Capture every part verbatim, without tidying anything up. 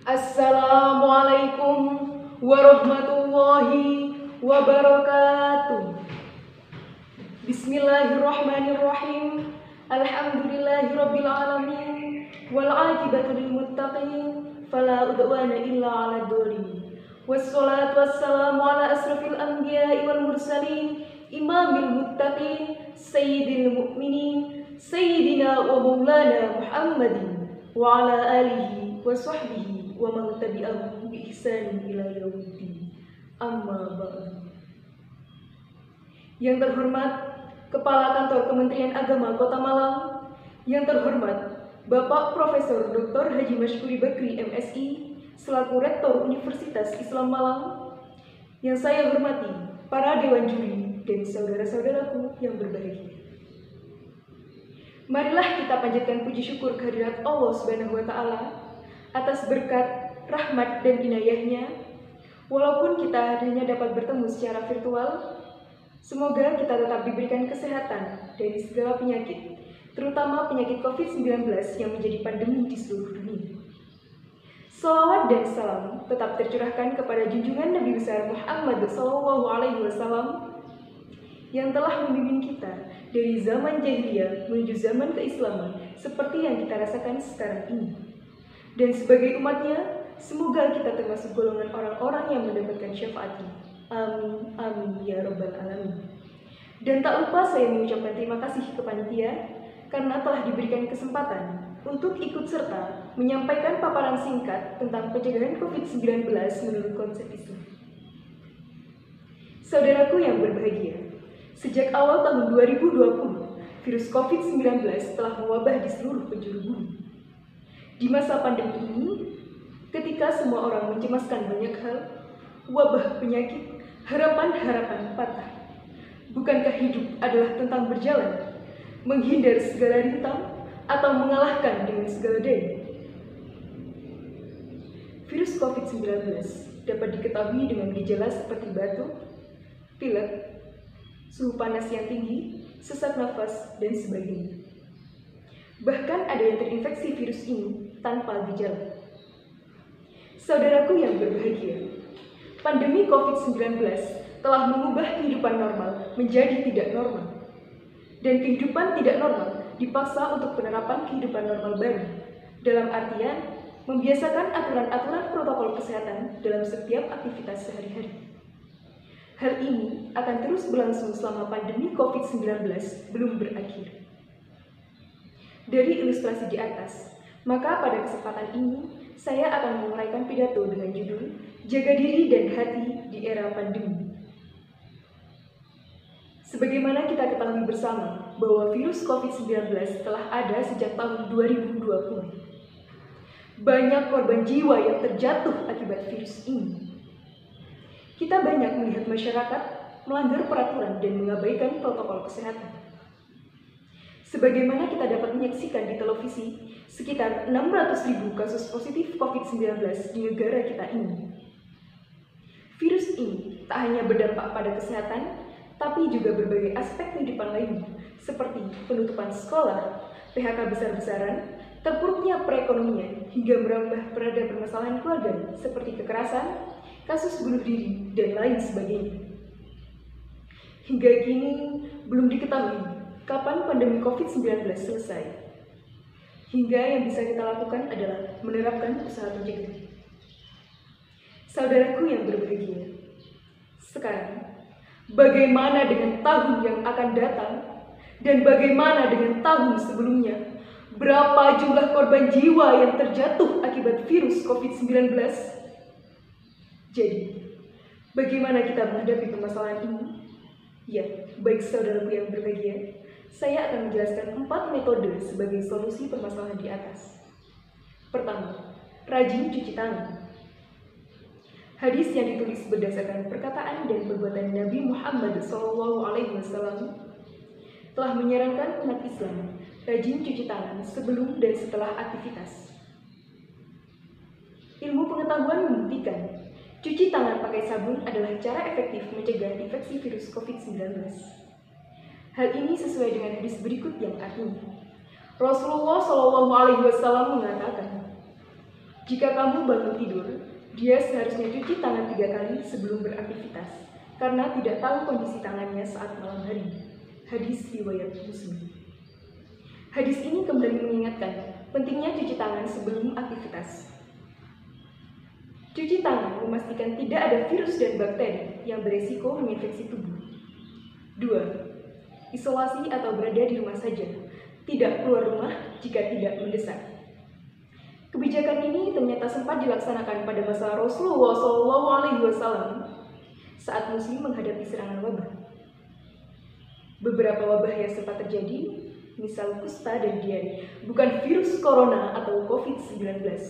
Assalamualaikum warahmatullahi wabarakatuh. Bismillahirrahmanirrahim. Alhamdulillahirabbil alamin wal 'aqibatu lil muttaqin fala udwana illa 'alal dzalimin. Wassalatu wassalamu ala asrafil anbiya'i wal mursalin imamil muttaqin sayyidil mu'minin sayyidina wa maulana Muhammadin wa ala alihi wa sahbihi wa man tabi'ahum bi ihsanin ila yaumiddin. Amma ba'du. Yang terhormat Kepala Kantor Kementerian Agama Kota Malang, yang terhormat Bapak Profesor Doktor Haji Mashkuri Bakri M Si selaku Rektor Universitas Islam Malang, yang saya hormati para dewan juri dan saudara-saudaraku yang berbahagia. Marilah kita panjatkan puji syukur kehadirat Allah Subhanahu wa Ta'ala atas berkat, rahmat, dan inayahnya. Walaupun kita hanya dapat bertemu secara virtual, semoga kita tetap diberikan kesehatan dari segala penyakit, terutama penyakit covid sembilan belas yang menjadi pandemi di seluruh dunia. Salawat dan salam tetap tercurahkan kepada junjungan Nabi besar Muhammad Shallallahu Alaihi Wasallam yang telah membimbing kita dari zaman jahiliyah menuju zaman keislaman seperti yang kita rasakan sekarang ini. Dan sebagai umatnya, semoga kita termasuk golongan orang-orang yang mendapatkan syafaatnya. Amin, amin, ya rabbal alamin. Dan tak lupa saya mengucapkan terima kasih ke panitia karena telah diberikan kesempatan untuk ikut serta menyampaikan paparan singkat tentang pencegahan covid sembilan belas menurut konsep Islam. Saudaraku yang berbahagia, sejak awal tahun dua ribu dua puluh, virus covid sembilan belas telah mewabah di seluruh penjuru bumi. Di masa pandemi ini, ketika semua orang mencemaskan banyak hal, wabah penyakit, harapan-harapan patah. Bukankah hidup adalah tentang berjalan, menghindar segala rintang, atau mengalahkan dengan segala daya? Virus covid sembilan belas dapat diketahui dengan gejala seperti batuk, pilek, suhu panas yang tinggi, sesak nafas, dan sebagainya. Bahkan ada yang terinfeksi virus ini tanpa gejala. Saudaraku yang berbahagia, pandemi covid sembilan belas telah mengubah kehidupan normal menjadi tidak normal. Dan kehidupan tidak normal dipaksa untuk penerapan kehidupan normal baru, dalam artian membiasakan aturan-aturan protokol kesehatan dalam setiap aktivitas sehari-hari. Hal ini akan terus berlangsung selama pandemi covid sembilan belas belum berakhir. Dari ilustrasi di atas, maka pada kesempatan ini saya akan menguraikan pidato dengan judul Jaga Diri dan Hati di Era Pandemi. Sebagaimana kita ketahui bersama bahwa virus covid sembilan belas telah ada sejak tahun dua ribu dua puluh. Banyak korban jiwa yang terjatuh akibat virus ini. Kita banyak melihat masyarakat melanggar peraturan dan mengabaikan protokol kesehatan. Sebagaimana kita dapat menyaksikan di televisi, sekitar enam ratus ribu kasus positif covid sembilan belas di negara kita ini. Virus ini tak hanya berdampak pada kesehatan, tapi juga berbagai aspek kehidupan lainnya, seperti penutupan sekolah, P H K besar-besaran, terpuruknya perekonomian, hingga merambah pada permasalahan keluarga, seperti kekerasan, kasus bunuh diri, dan lain sebagainya. Hingga kini, belum diketahui kapan pandemi covid sembilan belas selesai. Hingga yang bisa kita lakukan adalah menerapkan usaha pencegahan. Saudaraku yang berbahagia, sekarang bagaimana dengan tahun yang akan datang dan bagaimana dengan tahun sebelumnya? Berapa jumlah korban jiwa yang terjatuh akibat virus covid sembilan belas? Jadi, bagaimana kita menghadapi permasalahan ini? Ya, baik saudaraku yang berbahagia, saya akan menjelaskan empat metode sebagai solusi permasalahan di atas. Pertama, rajin cuci tangan. Hadis yang ditulis berdasarkan perkataan dan perbuatan Nabi Muhammad shallallahu alaihi wasallam telah menyarankan umat Islam rajin cuci tangan sebelum dan setelah aktivitas. Ilmu pengetahuan membuktikan cuci tangan pakai sabun adalah cara efektif mencegah infeksi virus covid sembilan belas. Hal ini sesuai dengan hadis berikut yang artinya Rasulullah shallallahu alaihi wasallam mengatakan, Jika kamu bangun tidur, dia seharusnya cuci tangan tiga kali sebelum beraktivitas, karena tidak tahu kondisi tangannya saat malam hari. Hadis riwayat Muslim. Hadis ini kembali mengingatkan pentingnya cuci tangan sebelum aktivitas. Cuci tangan memastikan tidak ada virus dan bakteri yang beresiko menginfeksi tubuh. Dua. Isolasi atau berada di rumah saja. Tidak keluar rumah jika tidak mendesak. Kebijakan ini ternyata sempat dilaksanakan pada masa Rasulullah shallallahu alaihi wasallam saat Muslim menghadapi serangan wabah. Beberapa wabah yang sempat terjadi, misal kusta dan diare, bukan virus corona atau covid sembilan belas.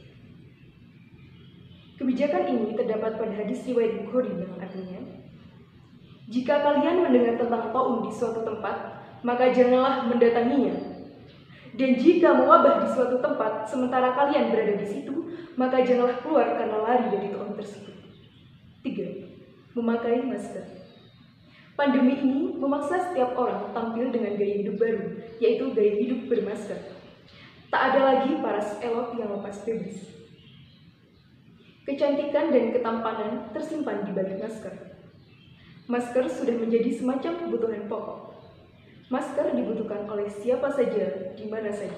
Kebijakan ini terdapat pada hadis riwayat Bukhari yang artinya, jika kalian mendengar tentang taun di suatu tempat, maka janganlah mendatanginya. Dan jika mewabah di suatu tempat, sementara kalian berada di situ, maka janganlah keluar karena lari dari taun tersebut. Tiga. Memakai masker. Pandemi ini memaksa setiap orang tampil dengan gaya hidup baru, yaitu gaya hidup bermasker. Tak ada lagi paras elok yang lepas bebas. Kecantikan dan ketampanan tersimpan di balik masker. Masker sudah menjadi semacam kebutuhan pokok. Masker dibutuhkan oleh siapa saja, di mana saja.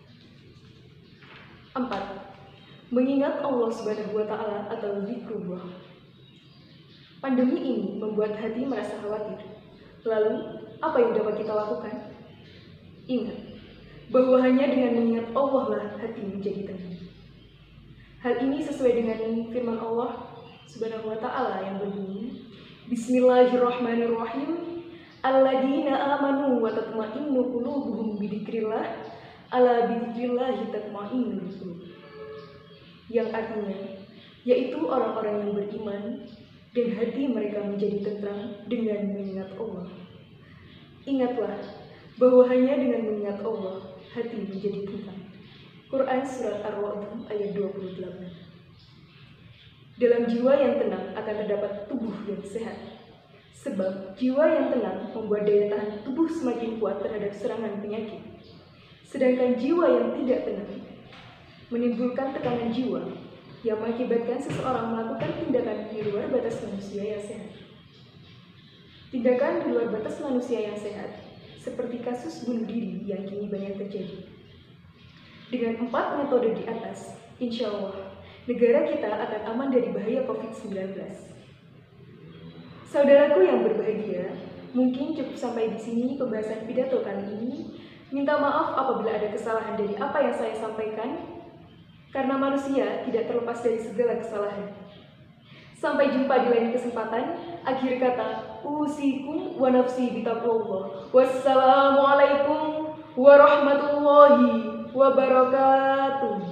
Empat. Mengingat Allah Subhanahu wa Ta'ala atau zikrullah. Pandemi ini membuat hati merasa khawatir. Lalu, apa yang dapat kita lakukan? Ingat bahwa hanya dengan mengingat Allah lah hati menjadi tenang. Hal ini sesuai dengan firman Allah Subhanahu wa Ta'ala yang berbunyi, Bismillahirrahmanirrahim. Alladzina amanu wa tatma'innu qulubuhum bidzikrillah, ala bidzikrillah tatma'innul qulub. Yang artinya, yaitu orang-orang yang beriman dan hati mereka menjadi tenteram dengan mengingat Allah. Ingatlah bahwa hanya dengan mengingat Allah hati menjadi tenang. Quran Surat Ar-Ra'd ayat dua puluh delapan. Dalam jiwa yang tenang akan terdapat tubuh yang sehat. Sebab jiwa yang tenang membuat daya tahan tubuh semakin kuat terhadap serangan penyakit. Sedangkan jiwa yang tidak tenang menimbulkan tekanan jiwa yang mengakibatkan seseorang melakukan tindakan di luar batas manusia yang sehat. Tindakan di luar batas manusia yang sehat, seperti kasus bunuh diri yang kini banyak terjadi. Dengan empat metode di atas, insya Allah, negara kita akan aman dari bahaya covid sembilan belas. Saudaraku yang berbahagia, mungkin cukup sampai di sini pembahasan pidato kali ini. Minta maaf apabila ada kesalahan dari apa yang saya sampaikan, karena manusia tidak terlepas dari segala kesalahan. Sampai jumpa di lain kesempatan. Akhir kata, usikum wa nafsi bitaqwallah. Wassalamualaikum warahmatullahi wabarakatuh.